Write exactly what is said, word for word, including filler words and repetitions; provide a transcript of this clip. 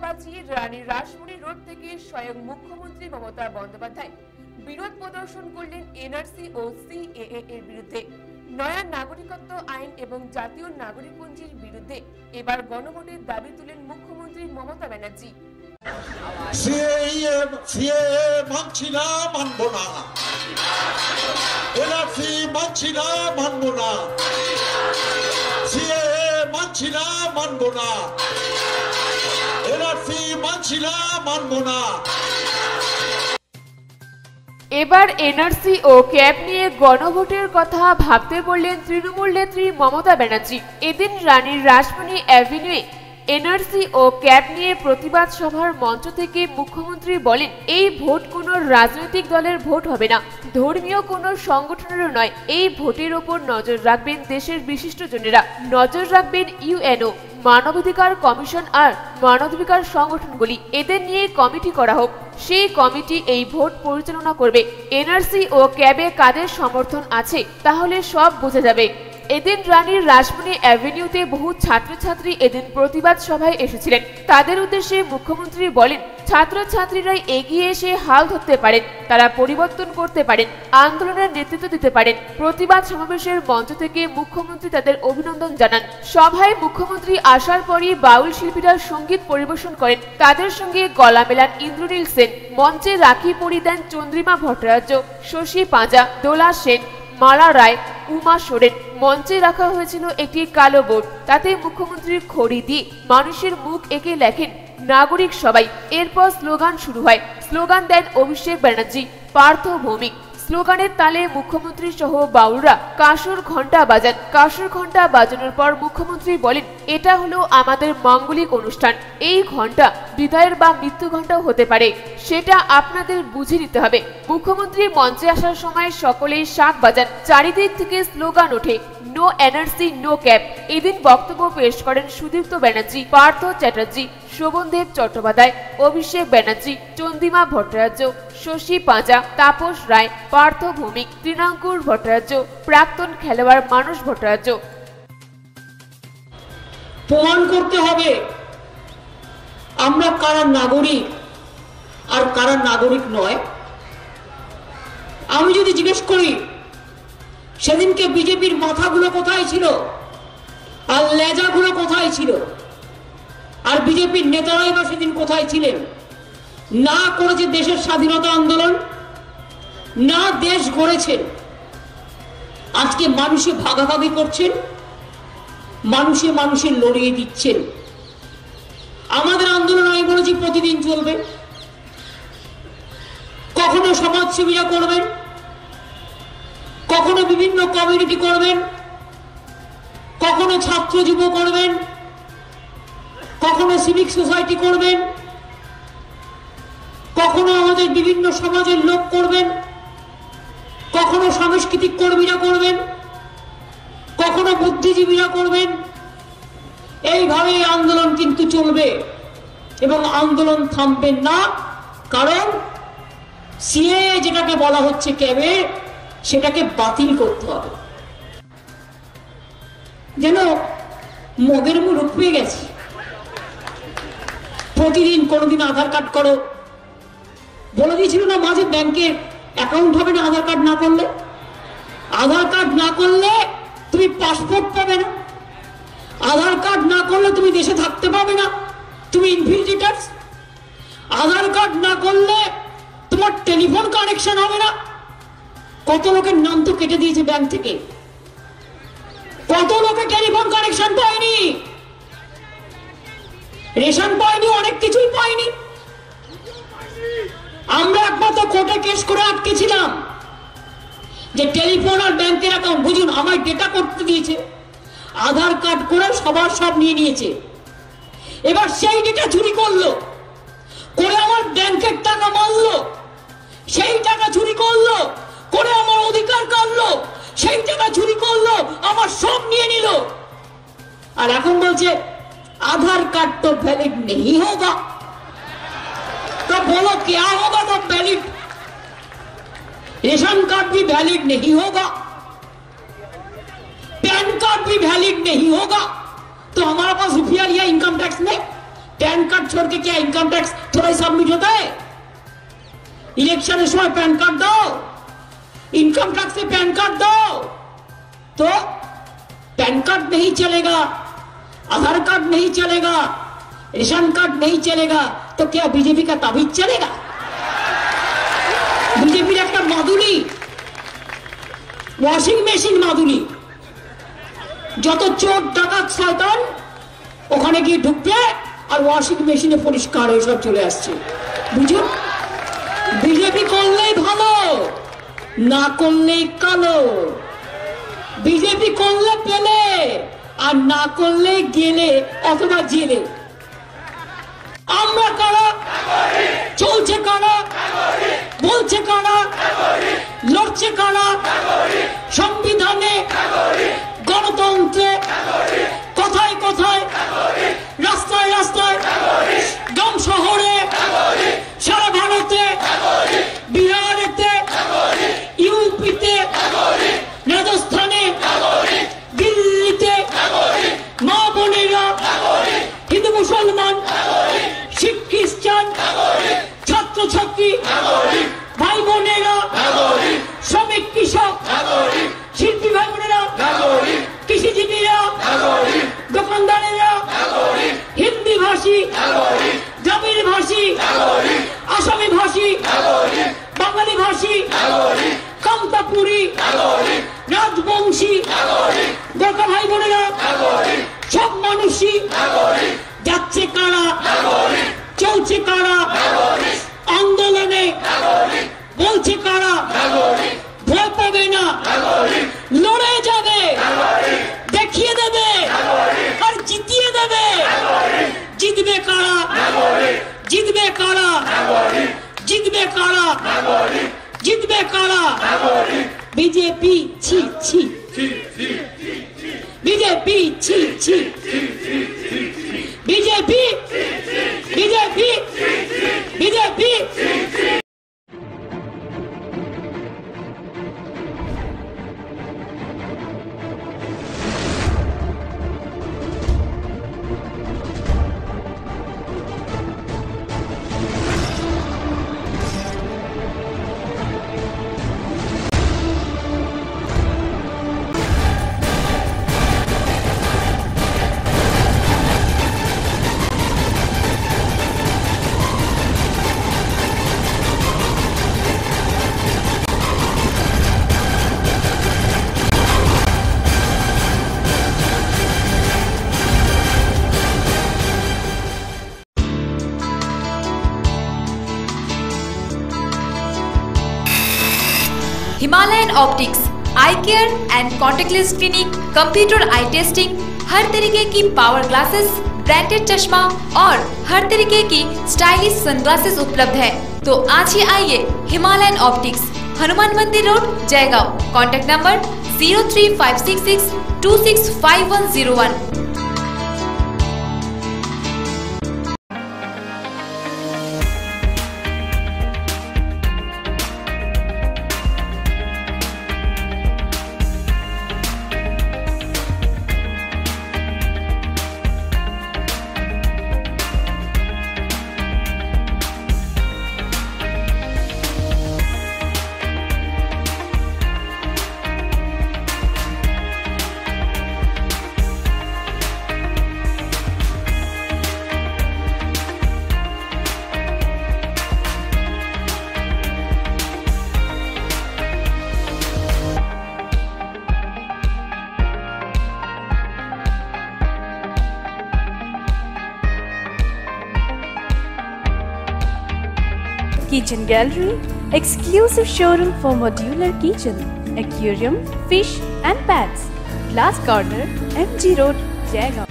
সাজিয়ে রানী রাসমণি রোড থেকে স্বয়ং মুখ্যমন্ত্রী মমতা বন্দ্যোপাধ্যায় বিরোধ প্রদর্শন করলেন এনআরসি ও সিএএ এর বিরুদ্ধে। নয়া নাগরিকত্ব আইন এবং জাতীয় নাগরিকপঞ্জির বিরুদ্ধে এবার গণভোটের দাবি তুলেন মুখ্যমন্ত্রী মমতা ব্যানার্জি। সিএএ সিএএ মানছি না, মানব না। এনআরসি মানছি না, মানব না। সিএএ মানছি না, মানব না। এনআরসি মানছি না, মানব না। এবার এনআরসি ও ক্যাব নিয়ে গণভোটের কথা ভাবতে বললেন তৃণমূল নেত্রী মমতা ব্যানার্জি। এদিন রানীর রাসমণি অ্যাভিনিউয়ে এনআরসি ও ক্যাব নিয়ে প্রতিবাদ সভার মঞ্চ থেকে মুখ্যমন্ত্রী বলেন, এই ভোট কোনো রাজনৈতিক দলের ভোট হবে না, ধর্মীয় কোনো সংগঠনেরও নয়। এই ভোটের ওপর নজর রাখবেন দেশের বিশিষ্টজনেরা, নজর রাখবেন ইউএনও, মানবাধিকার কমিশন আর মানবাধিকার সংগঠনগুলি। এদের নিয়ে কমিটি করা হোক, সেই কমিটি এই ভোট পরিচালনা করবে। এনআরসি ও ক্যাবে কাদের সমর্থন আছে তাহলে সব বোঝা যাবে। এদিন রানীর রাসমণি অ্যাভিনিউতে বহু ছাত্রছাত্রী এদিন প্রতিবাদ সভায় এসেছিলেন। তাদের উদ্দেশ্যে মুখ্যমন্ত্রী বলেন, ছাত্রছাত্রীরাই এগিয়ে এসে হাল ধরতে পারেন, তারা পরিবর্তন করতে পারেন, আন্দোলনের নেতৃত্ব দিতে পারেন। প্রতিবাদ সমাবেশের মঞ্চ থেকে মুখ্যমন্ত্রী তাদের অভিনন্দন জানান। সভায় মুখ্যমন্ত্রী আসার পরই বাউল শিল্পীরা সঙ্গীত পরিবেশন করেন। তাদের সঙ্গে গলা মেলান ইন্দ্রনীল সেন, মঞ্চে রাখি পরি দেন চন্দ্রিমা ভট্টাচার্য, শশী পাঁজা, দোলা সেন, মালা রায়, উমা সোরেন। মঞ্চে রাখা হয়েছিল একটি কালো বোর্ড, তাতে মুখ্যমন্ত্রীর খড়ি দিয়ে মানুষের মুখ এঁকে লেখেন নাগরিক সবাই। এরপর স্লোগান শুরু হয়। স্লোগান দেন অভিষেক ব্যানার্জি, পার্থ ভৌমিক। স্লোগানের তালে মুখ্যমন্ত্রী সহ বাউলরা কাঁসর ঘণ্টা বাজান। কাঁসর ঘণ্টা বাজানোর পর মুখ্যমন্ত্রী বলেন, এটা হলো আমাদের মাঙ্গলিক অনুষ্ঠান। এই ঘণ্টা বিদায়ের বা মৃত্যু ঘণ্টাও হতে পারে, সেটা আপনাদের বুঝে নিতে হবে। মুখ্যমন্ত্রী মঞ্চে আসার সময় সকলেই শাঁখ বাজান, চারিদিক থেকে স্লোগান ওঠে, নো এনআরসি নো ক্যাব। এদিন বক্তব্য পেশ করেন সুদীপ্ত ব্যানার্জি, পার্থ চ্যাটার্জি, শোভনদেব চট্টোপাধ্যায়, অভিষেক ব্যানার্জি, চন্দ্রিমা ভট্টাচার্য, শশী পাঁজা, তাপস রায়, পার্থ ভৌমিক, তৃণাঙ্কুর ভট্টাচার্য, প্রাক্তন খেলোয়াড় মানস ভট্টাচার্য। প্রমাণ করতে হবে আমরা কারা নাগরিক আর কারা নাগরিক নয়। আমি যদি জিজ্ঞেস করি সেদিনকে বিজেপির মাথাগুলো কোথায় ছিল আর লেজাগুলো কোথায় ছিল, আর বিজেপির নেতারাই বা সেদিন কোথায় ছিলেন? না করেছে দেশের স্বাধীনতা আন্দোলন, না দেশ গড়েছেন। আজকে মানুষে ভাগাভাগি করছেন, মানুষে মানুষের লড়িয়ে দিচ্ছেন। আমাদের আন্দোলন আমি বলেছি প্রতিদিন চলবে। কখনো সমাজসেবীরা করবেন, কখনো বিভিন্ন কমিউনিটি করবেন, কখনো ছাত্র যুব করবেন, কখনো সিভিক সোসাইটি করবেন, কখনো আমাদের বিভিন্ন সমাজের লোক করবেন, কখনো সাংস্কৃতিক কর্মীরা করবেন, কখনো বুদ্ধিজীবীরা করবেন। এইভাবে আন্দোলন কিন্তু চলবে এবং আন্দোলন থামবে না। কারণ সিএএ যেটাকে বলা হচ্ছে ক্যাবে, সেটাকে বাতিল করতে হবে। যেন মদের মুলুক পেয়ে গেছে। প্রতিদিন কোনোদিন আধার কার্ড করো, বলে দিয়েছিল না মাঝে ব্যাংকের অ্যাকাউন্ট হবে না আধার কার্ড না করলে। আধার কার্ড না করলে তুমি পাসপোর্ট পাবে না, আধার কার্ড না করলে তুমি দেশে থাকতে পারবে না, তুমি ইনভিজিটার্স। আধার কার্ড না করলে তোমার টেলিফোন কানেকশন হবে না। কত লোকের নাম তো কেটে দিয়েছে ব্যাংক থেকে, কত লোকের টেলিফোন কানেকশন পায়নি, রেশন পায়নি, অনেক কিছুই পায়নি। আমরা একমাত্র কোর্টে কেস করে আটকেছিলাম যে টেলিফোন আর ব্যাংকের অ্যাকাউন্ট, বুঝুন আমার ডেটা করতে দিয়েছে, আধার কার্ড করে সবার সব নিয়ে নিয়েছে। এবার সেই ডেটা চুরি করলো, করে আমার ব্যাংকের টাকা মারলো, সেই টাকা চুরি করলো, করে আমার অধিকার কাটলো, সেই টাকা চুরি করলো, আমার সব নিয়ে নিল। আর এখন বলছে आधार कार्ड तो वैलिड नहीं होगा। तो बोलो क्या होगा तो वैलिड? रेशन कार्ड भी वैलिड नहीं होगा, पैन कार्ड भी वैलिड नहीं होगा। तो हमारे पास रुपया लिया इनकम टैक्स में, पैन कार्ड छोड़ के क्या इनकम टैक्स थोड़ा ही सबमिट होता है? इलेक्शन समय पैन कार्ड दो, इनकम टैक्स से पैन कार्ड दो। तो पैन कार्ड नहीं चलेगा, आधार कार्ड नहीं चलेगा, रेशन कार्ड नहीं चलेगा, तो क्या बीजेपी का ताबीज चलेगा? बीजेपी एक मादुली, वॉशिंग मेशिन मादुली, যত চোর ডাকাত শয়তান ওখানে গিয়ে ঢুকবে আর ওয়াশিং মেশিনে পরিষ্কার হয়ে সব চলে আসছে। বুঝুন, বিজেপি করলেই ভালো, না করলেই কালো। বিজেপি করলে পেলে আর না করলে গেলে অথবা জেলে। আমরা কারা, চলছে কারা, বলছে কারা, লড়ছে কারা, সংবিধানে, গণতন্ত্রে, কথায় কথায়, রাস্তায় রাস্তায়, গ্রাম শহরে, সারা ভারতে, বিহারেতে, ইউপিতে, রাজস্থানে, দিল্লিতে, মা বোনেরা, হিন্দু মুসলমান, শিখ খ্রিস্টান, ছাত্র ছাত্রী, ভাই বোনেরা, শ্রমিক কৃষক, শিল্পী ভাই বোনেরা, কৃষিজীবীরা, দোকানদারেরা, হিন্দি ভাষী, দ্রাবিড় ভাষী, আসামি ভাষী, বাঙালি ভাষী, কামতাপুরী, রাজবংশী, গোর্খা ভাই বোনেরা, সব মানুষই যাচ্ছে কারা, চলছে কারা, আন্দোলনে বলছে কারা, ভয় পাবে না, লড়ে যাবে, দেখিয়ে দেবে আর জিতিয়ে দেবে। জিতবে কারা, জিতবে কারা, জিতবে কারা, জিতবে কারা? বিজেপি ছি ছি, বিজেপি ছি ছি, BJP, BJP, BJP. Himalayan optics eye care and contact lens clinic, computer eye testing, हर तरीके की पावर ग्लासेस, ब्रांडेड चश्मा और हर तरीके की स्टाइलिश सनग्लासेस उपलब्ध है। तो आज ही आइए Himalayan optics, Hanuman Mandir road, Jaigaon. Contact number zero three five six six two six five one zero one. Kitchen Gallery, exclusive showroom for modular kitchen, aquarium, fish and pets. Glass Corner, M G Road, Jaigaon.